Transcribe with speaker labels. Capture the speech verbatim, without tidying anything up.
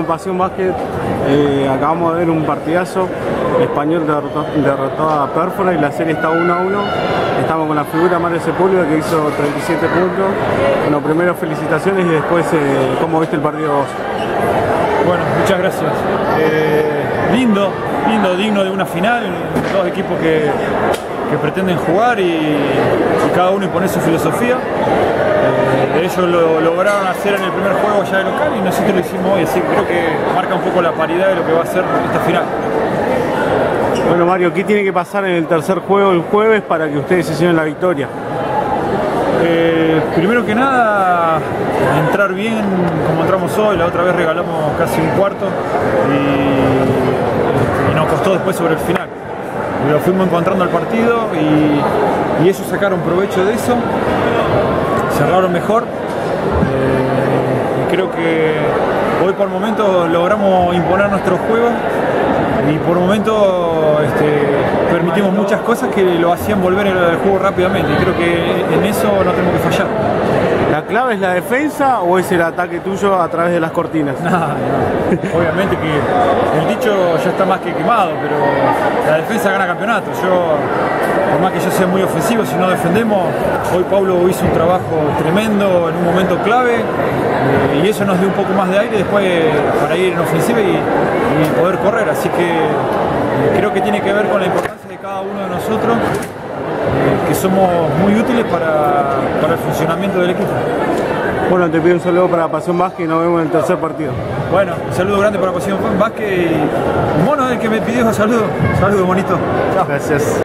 Speaker 1: Pasión Básquet. Eh, acabamos de ver un partidazo. Español derrotó, derrotó a Pérfora y la serie está uno a uno. Estamos con la figura Mario Sepúlveda, que hizo treinta y siete puntos. Bueno, primero felicitaciones y después, eh, ¿cómo viste el partido vos?
Speaker 2: Bueno, muchas gracias. Eh, lindo, lindo, digno de una final. Dos equipos que, que pretenden jugar y, y cada uno impone su filosofía. Eh, ellos lo lograron hacer en el primer juego ya de local y nosotros lo hicimos hoy, así que creo que marca un poco la paridad de lo que va a ser esta final.
Speaker 1: Bueno, Mario, ¿qué tiene que pasar en el tercer juego el jueves para que ustedes se lleven la victoria?
Speaker 2: Eh, primero que nada, entrar bien como entramos hoy. La otra vez regalamos casi un cuarto y, y nos costó después sobre el final. Lo fuimos encontrando al partido y, y ellos sacaron provecho de eso, cerraron mejor. Eh, y creo que hoy por momento logramos imponer nuestro juego y por momento este, permitimos muchas cosas que lo hacían volver el juego rápidamente, y creo que en eso no tenemos que fallar.
Speaker 1: ¿La clave es la defensa o es el ataque tuyo a través de las cortinas?
Speaker 2: No, no. Obviamente que el dicho ya está más que quemado, pero la defensa gana campeonato. Yo, por más que yo sea muy ofensivo, si no defendemos, hoy Pablo hizo un trabajo tremendo en un momento clave eh, y eso nos dio un poco más de aire después para ir en ofensiva y, y poder correr. Así que eh, creo que tiene que ver con la importancia de cada uno de nosotros, eh, que somos muy útiles para, para el funcionamiento del equipo.
Speaker 1: Bueno, te pido un saludo para Pasión Básquet y nos vemos en el tercer partido.
Speaker 2: Bueno, un saludo grande para Pasión Básquet y Mono, el que me pidió un saludo. Saludo bonito. Chao.
Speaker 1: Gracias.